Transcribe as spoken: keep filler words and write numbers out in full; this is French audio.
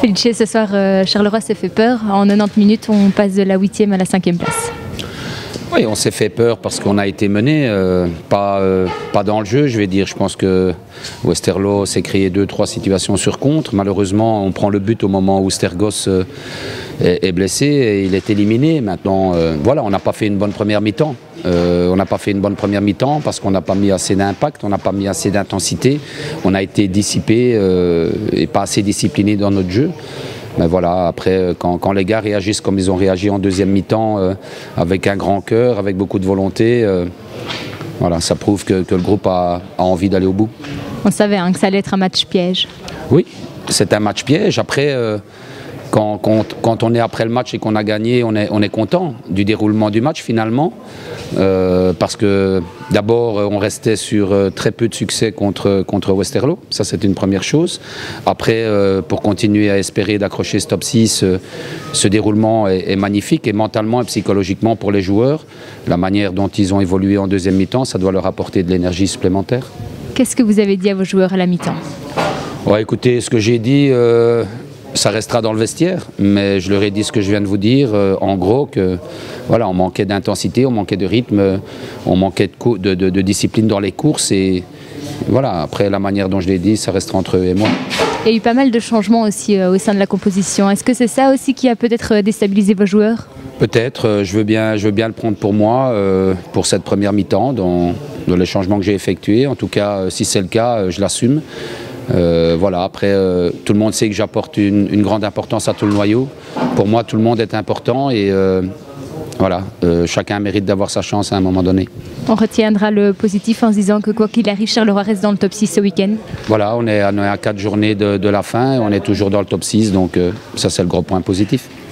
Felice, ce soir, euh, Charleroi s'est fait peur. En quatre-vingt-dix minutes, on passe de la huitième à la cinquième place. Oui, on s'est fait peur parce qu'on a été mené, euh, pas, euh, pas dans le jeu, je vais dire. Je pense que Westerlo s'est créé deux, trois situations sur contre. Malheureusement, on prend le but au moment où Stergos euh, est, est blessé et il est éliminé. Maintenant, euh, voilà, on n'a pas fait une bonne première mi-temps. Euh, on n'a pas fait une bonne première mi-temps parce qu'on n'a pas mis assez d'impact, on n'a pas mis assez d'intensité. On a été dissipé euh, et pas assez discipliné dans notre jeu. Mais voilà, après, quand, quand les gars réagissent comme ils ont réagi en deuxième mi-temps, euh, avec un grand cœur, avec beaucoup de volonté, euh, voilà, ça prouve que, que le groupe a, a envie d'aller au bout. On savait hein, que ça allait être un match piège. Oui, c'est un match piège. Après, euh, quand, quand, quand on est après le match et qu'on a gagné, on est, on est content du déroulement du match finalement. Euh, parce que d'abord, on restait sur euh, très peu de succès contre, contre Westerlo. Ça, c'est une première chose. Après, euh, pour continuer à espérer d'accrocher ce top six, euh, ce déroulement est, est magnifique. Et mentalement et psychologiquement pour les joueurs, la manière dont ils ont évolué en deuxième mi-temps, ça doit leur apporter de l'énergie supplémentaire. Qu'est-ce que vous avez dit à vos joueurs à la mi-temps? Ouais, écoutez, ce que j'ai dit... Euh, ça restera dans le vestiaire, mais je leur ai dit ce que je viens de vous dire, euh, en gros, que voilà, on manquait d'intensité, on manquait de rythme, on manquait de, de, de, de discipline dans les courses et voilà, après la manière dont je l'ai dit, ça restera entre eux et moi. Il y a eu pas mal de changements aussi euh, au sein de la composition. Est-ce que c'est ça aussi qui a peut-être déstabilisé vos joueurs? Peut-être, euh, je veux bien, je veux bien le prendre pour moi, euh, pour cette première mi-temps, dans, dans les changements que j'ai effectués. En tout cas, euh, si c'est le cas, euh, je l'assume. Euh, voilà, après, euh, tout le monde sait que j'apporte une, une grande importance à tout le noyau. Pour moi, tout le monde est important et euh, voilà, euh, chacun mérite d'avoir sa chance à un moment donné. On retiendra le positif en se disant que quoi qu'il arrive, Charleroi reste dans le top six ce week-end. Voilà, on est à, à quatre journées de, de la fin, on est toujours dans le top six, donc euh, ça c'est le gros point positif.